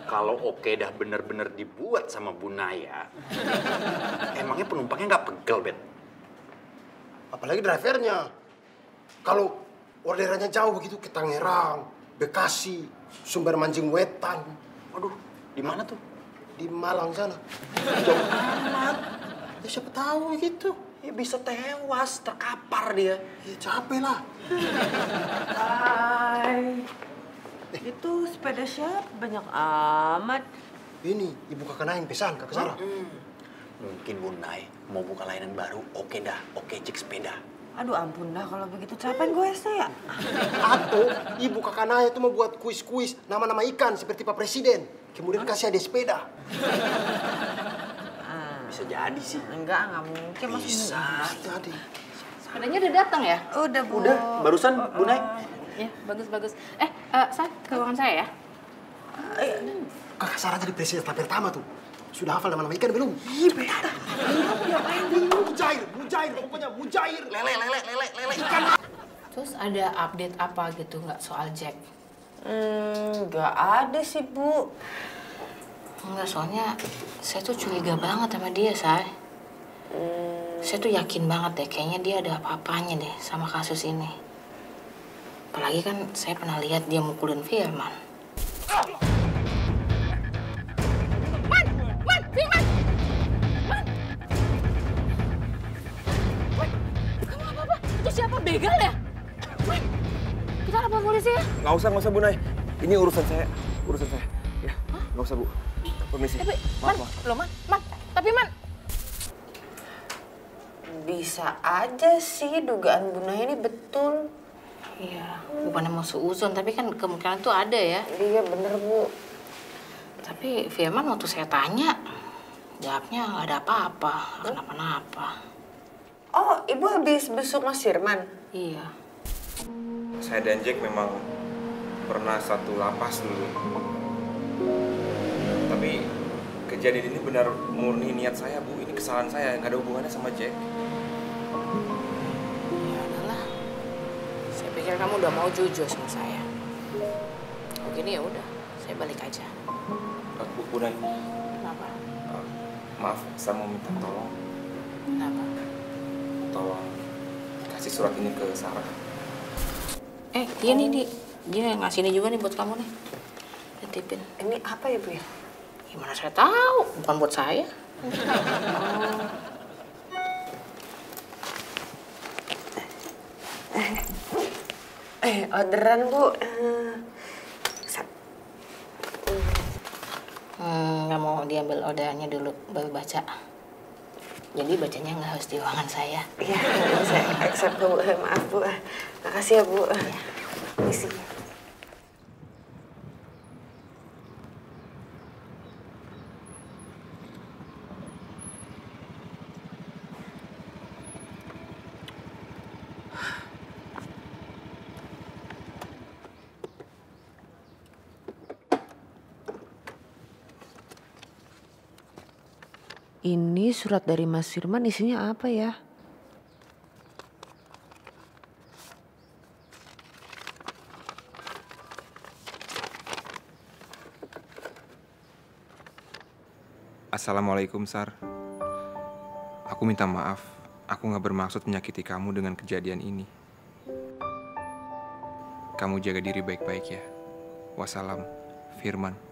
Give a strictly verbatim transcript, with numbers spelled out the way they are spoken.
Kalau oke dah bener-bener dibuat sama Bu Naya, emangnya penumpangnya nggak pegel, Bet? Apalagi drivernya. Kalau orderannya jauh begitu ke Tangerang, Bekasi, Sumber Mancing Wetan. Waduh, di mana tuh? Di Malang sana. Jauh amat. Ya siapa tahu gitu. Ya bisa tewas, terkapar dia. Ya capek lah. Hai. Itu sepeda siapa? Banyak amat. Ini ibu kakak Naing pesan kakak Sarah. Hmm. Mungkin Bu Nay mau buka layanan baru. Oke dah, oke cek sepeda. Aduh ampun dah kalau begitu capain gue ya. Atau ibu kakak Naya itu mau buat kuis-kuis nama-nama ikan seperti Pak Presiden. Kemudian kasih ada sepeda. Bisa jadi sih. Enggak, enggak mungkin. Bisa. Jadi. Sepedanya udah datang ya? Udah, Bu. Udah, barusan Bu Nay. Ya, bagus-bagus. Eh, uh, Sat, ke ruangan saya ya? Kakak Sarah jadi presiden tahap pertama tuh. Sudah hafal nama-nama ikan belum? Ih, beta. Diapain dulu? Mujair, mujair, pokoknya mujair. Lele, lele, lele, lele ikan. Terus ada update apa gitu nggak soal Jack? Hmm, nggak ada sih, Bu. Enggak, soalnya saya tuh curiga banget sama dia, Say. Hmm. Saya tuh yakin banget deh, kayaknya dia ada apa-apanya deh sama kasus ini. Apalagi kan saya pernah lihat dia mukulin Firman. Man! Man! Firman! Man! Man! Kamu apa-apa? Itu siapa? Begal ya? Man! Kita lapor polisi ya? Nggak usah, nggak usah Bu Nay. Ini urusan saya, urusan saya. Ya, nggak usah Bu. Permisi. Tapi, Maaf, Man, maaf. loh Man, Man, tapi Man. Bisa aja sih dugaan Bu Naya ini betul. Iya, bukannya mau suuzon, tapi kan kemungkinan tuh ada ya. Iya bener, Bu. Tapi Firman waktu saya tanya, jawabnya nggak ada apa-apa, nggak kenapa-napa. Oh, Ibu habis besuk Mas Firman? Iya. Saya dan Jack memang pernah satu lapas dulu. Tapi kejadian ini benar murni niat saya, Bu. Ini kesalahan saya, nggak ada hubungannya sama Jack. Ya udahlah. Saya pikir kamu udah mau jujur sama saya. Begini ya udah, saya balik aja. Uh, Bu, Bu Nay, Kenapa? uh, maaf, saya mau minta tolong. Kenapa? Tolong kasih surat ini ke Sarah. Eh, dia nih, di. Dia ngasih ini juga nih buat kamu nih. Titipin. Ini apa ya, Bu ya? Gimana saya tahu? Bukan buat saya. Eh, orderan, Bu. Eh, sa- Hmm, nggak mau diambil orderannya dulu, baru baca. Jadi bacanya nggak harus di ruangan saya. Iya, saya accept, Bu. Maaf, Bu. Makasih ya, Bu. Misi. Ini surat dari Mas Firman isinya apa ya? Assalamualaikum, Sar. Aku minta maaf. Aku nggak bermaksud menyakiti kamu dengan kejadian ini. Kamu jaga diri baik-baik ya. Wassalam, Firman.